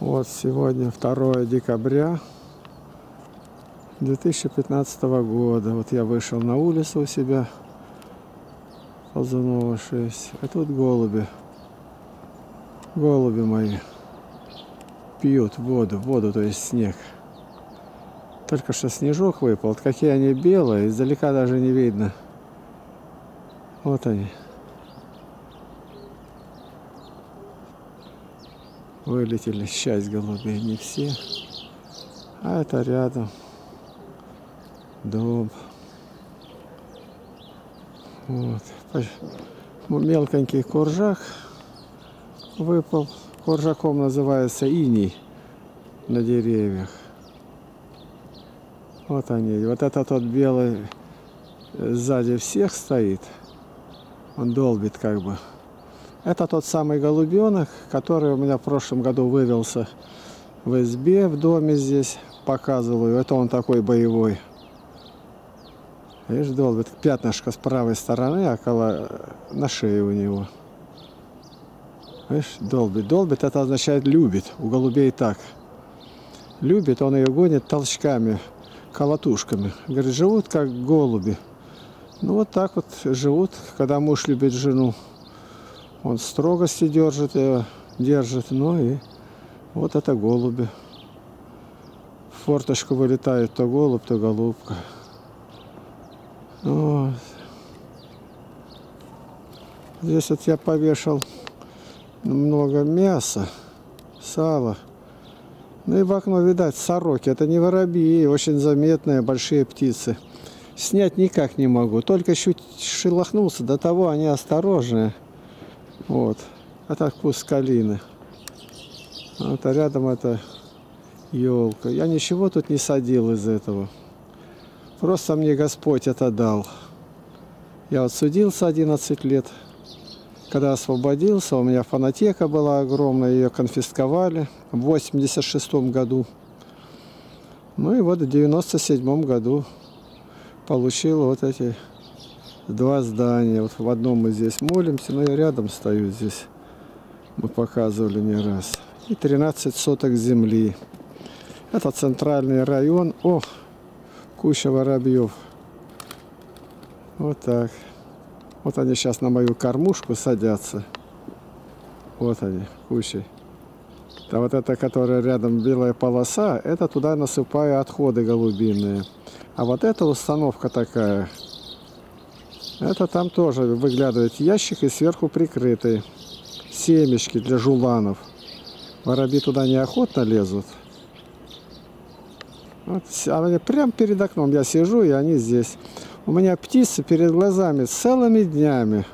Вот сегодня 2 декабря 2015 года. Вот я вышел на улицу у себя, Ползунова 6. А тут голуби. Голуби мои пьют воду, то есть снег. Только что снежок выпал. Вот какие они белые, издалека даже не видно. Вот они. Вылетели часть голубей, не все. А это рядом дом. Вот. Мелконький куржак выпал. Куржаком называется иней на деревьях. Вот они. Вот это тот белый сзади всех стоит. Он долбит как бы. Это тот самый голубенок, который у меня в прошлом году вывелся в избе, в доме здесь. Показываю. Это он такой боевой. Видишь, долбит. Пятнышко с правой стороны, около на шее у него. Видишь, долбит. Долбит, это означает любит. У голубей так. Любит, он ее гонит толчками, колотушками. Говорит, живут как голуби. Ну вот так вот живут, когда муж любит жену. Он строгости держит ее, ну и вот это голуби. В форточку вылетает то голубь, то голубка. Вот. Здесь вот я повешал много мяса, сала. Ну и в окно видать сороки. Это не воробьи, очень заметные большие птицы. Снять никак не могу. Только чуть шелохнулся, до того они осторожные. Вот. Это куст калины. Вот, а рядом это елка. Я ничего тут не садил из этого. Просто мне Господь это дал. Я вот судился 11 лет. Когда освободился, у меня фонотека была огромная, ее конфисковали в 86 году. Ну и вот в 97 году получил вот эти 2 здания. Вот в одном мы здесь молимся, но я рядом стою здесь. Мы показывали не раз. И 13 соток земли. Это центральный район. О, куча воробьев. Вот так. Вот они сейчас на мою кормушку садятся. Вот они, кучей. А вот это, которая рядом белая полоса, это туда насыпаю отходы голубиные. А вот эта установка такая, это там тоже выглядывает ящик и сверху прикрытый. Семечки для жуланов. Воробьи туда неохотно лезут. Вот, они прямо перед окном я сижу, и они здесь. У меня птицы перед глазами целыми днями.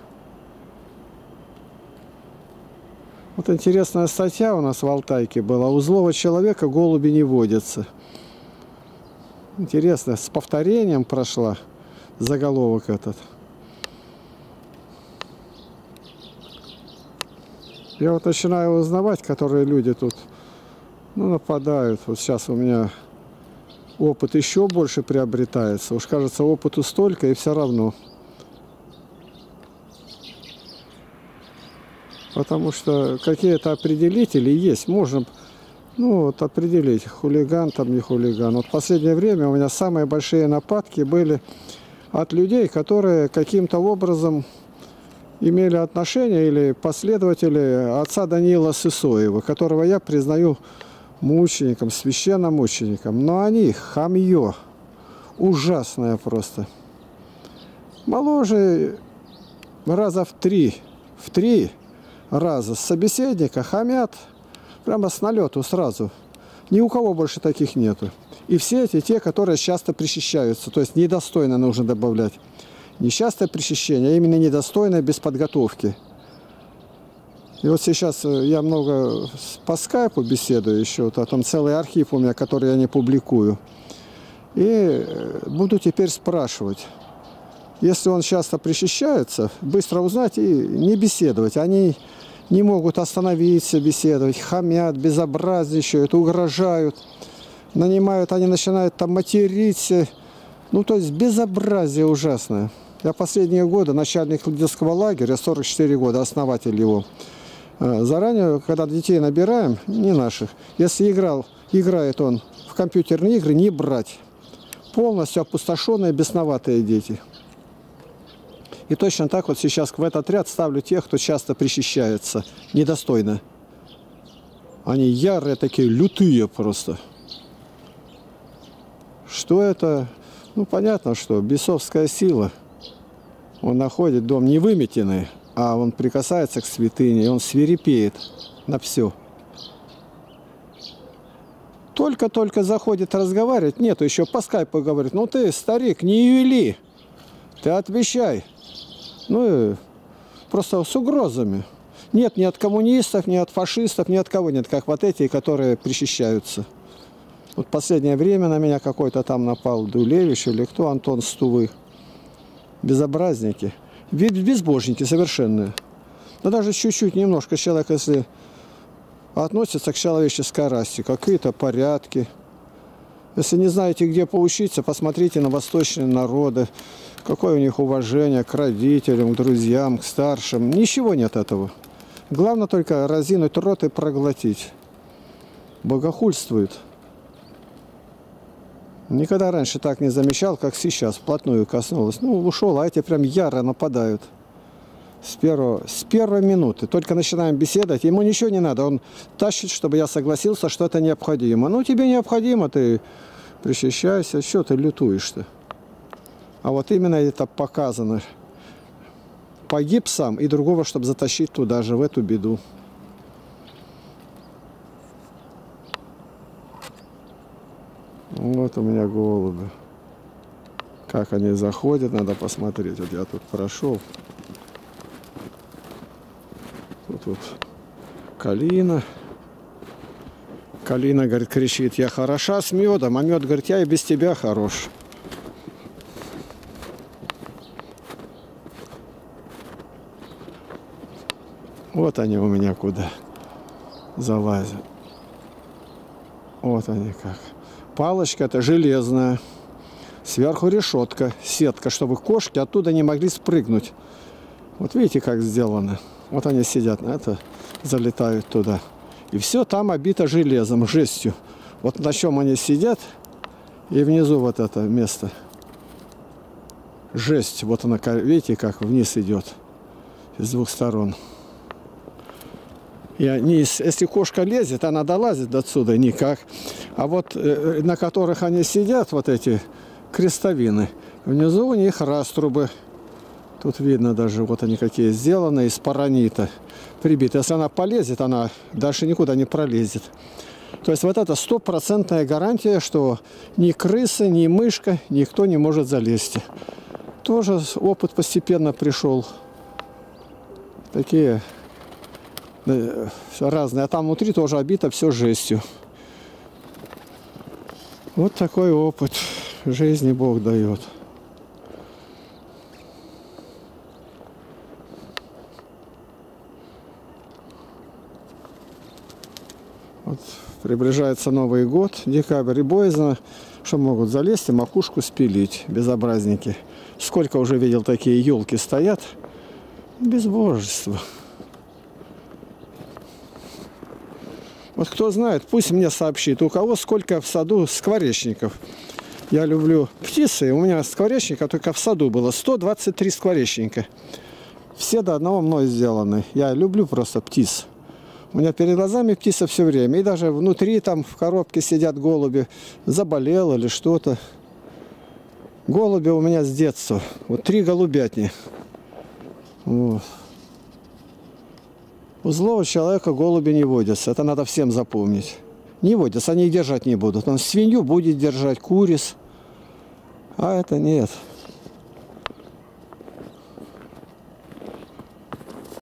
Вот интересная статья у нас в Алтайке была. У злого человека голуби не водятся. Интересно, с повторением прошла заголовок этот. Я вот начинаю узнавать, которые люди тут нападают. Вот сейчас у меня опыт еще больше приобретается. Уж кажется, опыту столько, и все равно. Потому что какие-то определители есть. Можно вот определить, хулиган там, не хулиган. Вот в последнее время у меня самые большие нападки были от людей, которые каким-то образом имели отношение или последователи отца Даниила Сысоева, которого я признаю мучеником, священномучеником. Но они хамье. Ужасное просто. Моложе раза в три раза с собеседника хамят прямо с налету сразу. Ни у кого больше таких нету. И все эти те, которые часто причащаются. То есть недостойно нужно добавлять. Не частое причащение, а именно недостойное без подготовки. И вот сейчас я много по скайпу беседую еще, там целый архив у меня, который я не публикую. И буду теперь спрашивать, если он часто причащается, быстро узнать и не беседовать. Они не могут остановиться беседовать, хамят, безобразничают, угрожают, нанимают, они начинают там материться. Ну, то есть безобразие ужасное. Я последние годы начальник детского лагеря, 44 года, основатель его. Заранее, когда детей набираем, не наших, если играет он в компьютерные игры, не брать. Полностью опустошенные, бесноватые дети. И точно так вот сейчас в этот ряд ставлю тех, кто часто причащается недостойно. Они ярые такие, лютые просто. Что это? Ну, понятно, что бесовская сила. Он находит дом невыметенный, а он прикасается к святыне, и он свирепеет на все. Только-только заходит разговаривать, нету, еще по скайпу говорит, ну ты, старик, не ювели, ты отвечай. Ну и просто с угрозами. Нет ни от коммунистов, ни от фашистов, ни от кого нет, как вот эти, которые причащаются. Вот последнее время на меня какой-то там напал Дулевич или кто, Антон Стувы. Безобразники. Безбожники совершенные. Да даже чуть-чуть, немножко человек, если относится к человеческой расе, какие-то порядки. Если не знаете, где поучиться, посмотрите на восточные народы, какое у них уважение к родителям, к друзьям, к старшим. Ничего нет этого. Главное только разинуть рот и проглотить. Богохульствует. Никогда раньше так не замечал, как сейчас, вплотную коснулось. Ну, ушел, а эти прям яро нападают. С первой минуты. Только начинаем беседовать, ему ничего не надо. Он тащит, чтобы я согласился, что это необходимо. Ну, тебе необходимо, ты причащайся. Что ты лютуешь-то? А вот именно это показано. Погиб сам, и другого, чтобы затащить туда же, в эту беду. Вот у меня голуби. Как они заходят, надо посмотреть. Вот я тут прошел. Тут вот калина. Калина, говорит, кричит, я хороша с медом, а мед, говорит, я и без тебя хорош. Вот они у меня куда залазят. Вот они как. Палочка это железная. Сверху решетка, сетка, чтобы кошки оттуда не могли спрыгнуть. Вот видите, как сделано. Вот они сидят на это, залетают туда. И все там обито железом, жестью. Вот на чем они сидят. И внизу вот это место. Жесть. Вот она, видите, как вниз идет. С двух сторон. И они, если кошка лезет, она долазит до отсюда никак. А вот на которых они сидят, вот эти крестовины, внизу у них раструбы. Тут видно даже, вот они какие сделаны, из паранита прибиты. Если она полезет, она дальше никуда не пролезет. То есть вот это стопроцентная гарантия, что ни крыса, ни мышка, никто не может залезть. Тоже опыт постепенно пришел. Такие разные. А там внутри тоже обито все жестью. Вот такой опыт жизни Бог дает. Вот приближается Новый год, декабрь, и боязно, что могут залезть и макушку спилить, безобразники. Сколько уже видел, такие елки стоят, безбожество. Вот кто знает, пусть мне сообщит, у кого сколько в саду скворечников. Я люблю птицы, у меня скворечника только в саду было 123 скворечника. Все до одного мной сделаны. Я люблю просто птиц. У меня перед глазами птица все время. И даже внутри там в коробке сидят голуби. Заболел или что-то. Голуби у меня с детства. Вот 3 голубятни. Вот. У злого человека голуби не водятся. Это надо всем запомнить. Не водятся, они их держать не будут. Он свинью будет держать, куриц. А это нет.